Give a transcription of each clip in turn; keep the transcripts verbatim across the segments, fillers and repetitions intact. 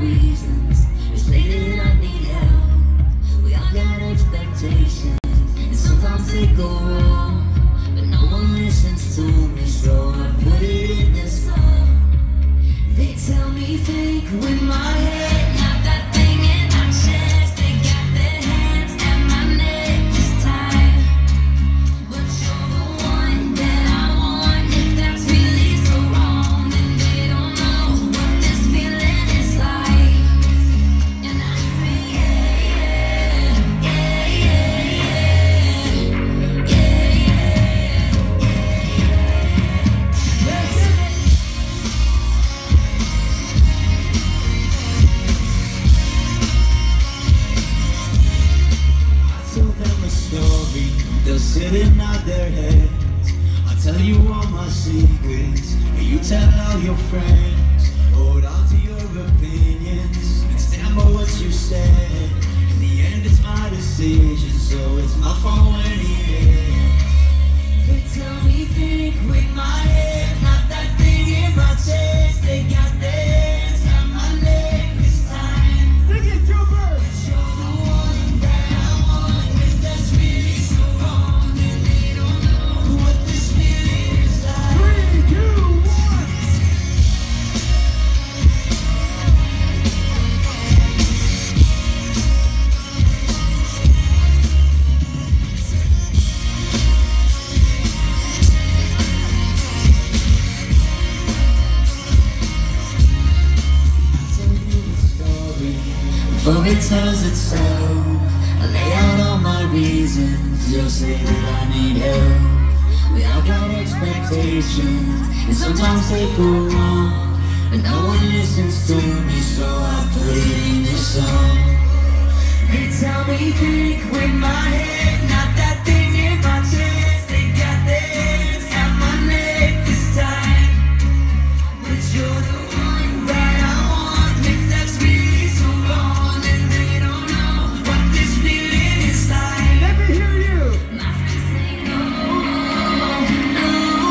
reasons. You say that I need help. We all got expectations, and sometimes they go wrong, but no one listens to me, so I put it in this song. They tell me think with my head, not that thing in my chest. They got their hands at my neck this time, but you're the one that I want. If that's really so wrong, then they don't know what this feeling is like. And I say yeah, yeah, yeah, yeah, yeah, yeah, yeah, yeah, yeah. Tell them a story, they'll sit and nod their heads. I'll tell you all my secrets, and you tell all your friends. Hold on to your opinions, and stand by what you said. In the end it's my decision, so it's my fault when it ends. They tell me think with my head, not that thing in my chest. They got their hands on my neck this time. Sing it, Jumper! You're the one that I want. If that's really so wrong, then they don't know what this feeling is like. Three, two, one. Before it tells itself, I lay out all my reasons. You'll say that I need help. We all got expectations, and sometimes they go wrong, but no one listens to me, so I put it in this song. They tell me think with my head, not that thing in my chest. They got their hands at my neck this time, but you're the one that I want. If that's really so wrong, then they don't know what this feeling is like. Let me hear you. My friends say no, no,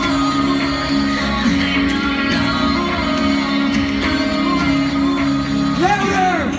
no, no, no. Louder.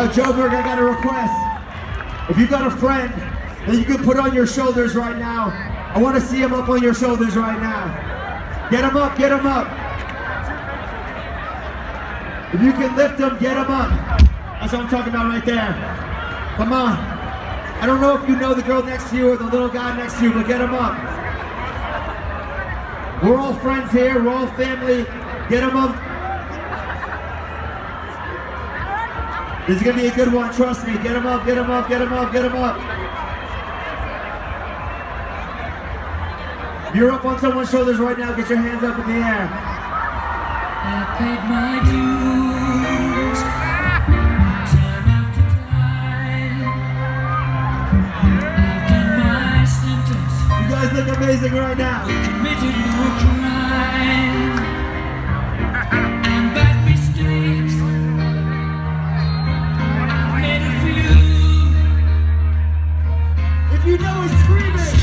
Now, Joburg, I got a request. If you got a friend that you can put on your shoulders right now, I want to see him up on your shoulders right now. Get him up, get him up. If you can lift him, get him up. That's what I'm talking about right there. Come on. I don't know if you know the girl next to you or the little guy next to you, but get him up. We're all friends here, we're all family. Get him up. This is gonna be a good one, trust me. Get him up, get him up, get him up, get him up. If you're up on someone's shoulders right now, get your hands up in the air. I've paid my dues, time after time. I've done my sentence. You guys look amazing right now. Committed no crime, and bad mistakes. I've made a few. If you know it's screaming.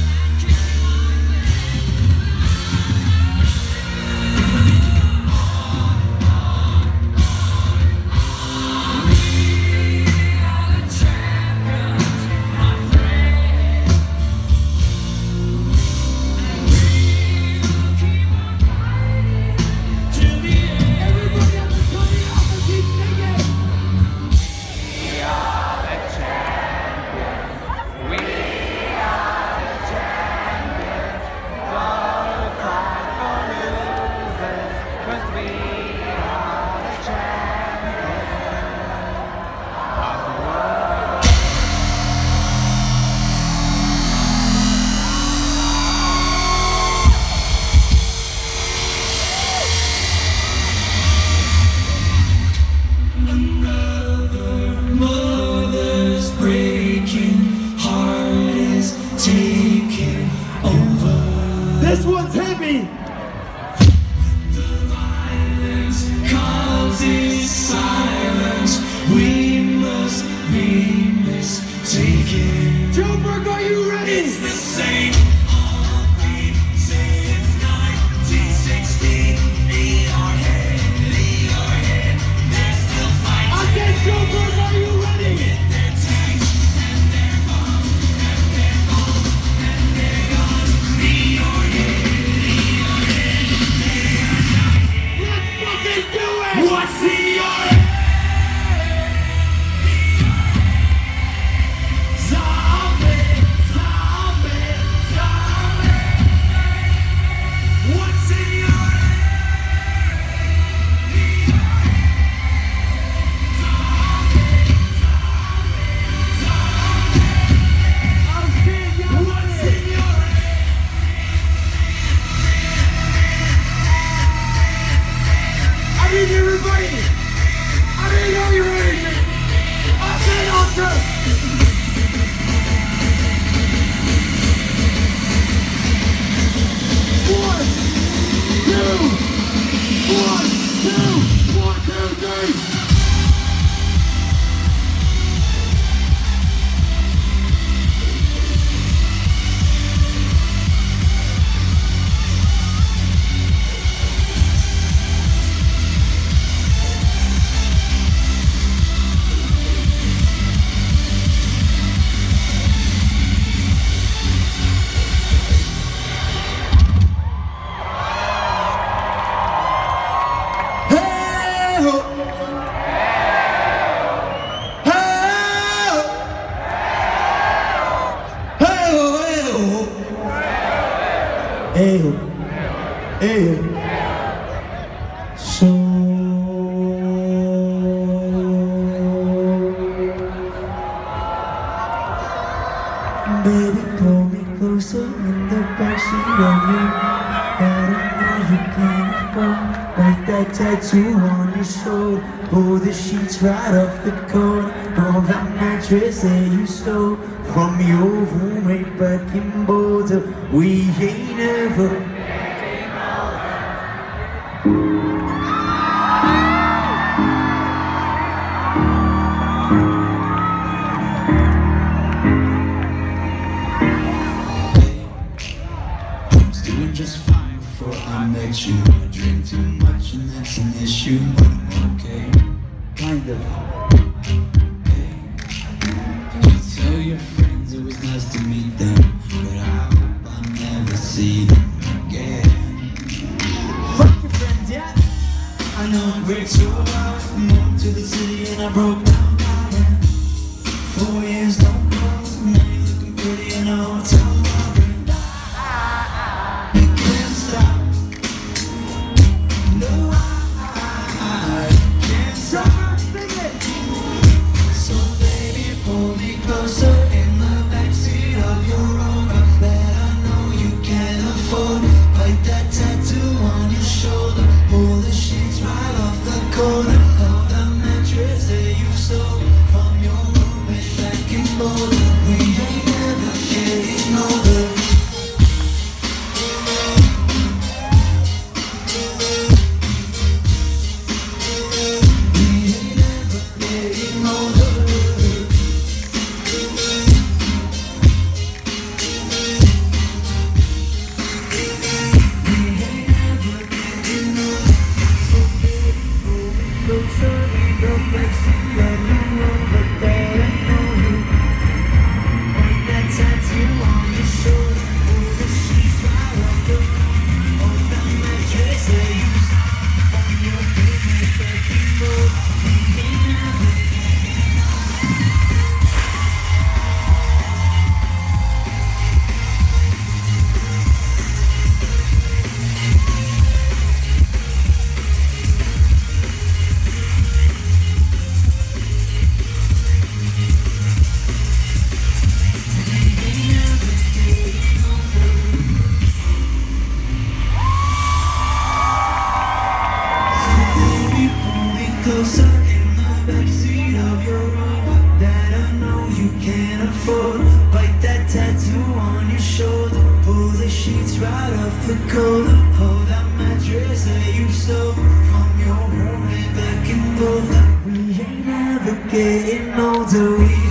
This one's heavy. The violence causes silence. We must be mistaken. Joburg, are you ready? It's the same heartbeat since nineteen sixty. In our head, in our head, they're still fighting. I said, Joburg, are you ready? With their tanks and their bombs and their bombs and their guns. In our head, in our head, they are not. Let's fucking do it! What's in your head? Zombie, zombie, zombie. What's in your head? I'm seeing y'all. What's in your head? I need everybody. I need all your energy. I said ultra. One, two, one, two, one, two, three. Ew. Ew. So baby, pull me closer in the backseat of you. Better now you can afford. Write that tattoo on your shoulder. Pull the sheets right off the corner of that mattress that you stole from your roommate back in Boulder. We ain't ever. I was doing just fine before I met you. I drink too much and that's an issue, but I'm okay. Kind of. tell your friends it was nice to meet them, but I hope I never see them again. Fuck your friends, yeah. I know I'm great, so I moved to the city and I broke down. Four years don't go, now you're looking pretty in a hotel. You can't stop. No, I, I can't stop. So baby, pull me closer in the backseat of your Rover that I know you can't afford. Bite that tattoo on your shoulder. Pull the sheets right off the corner of the mattress that you stole from your roommate back in Boulder. We ain't never getting older. We ain't never getting older. Closer in the backseat of your Rover that I know you can't afford. Bite that tattoo on your shoulder. Pull the sheets right off the corner of that mattress that you stole from your roommate back in Boulder. We ain't never getting older. We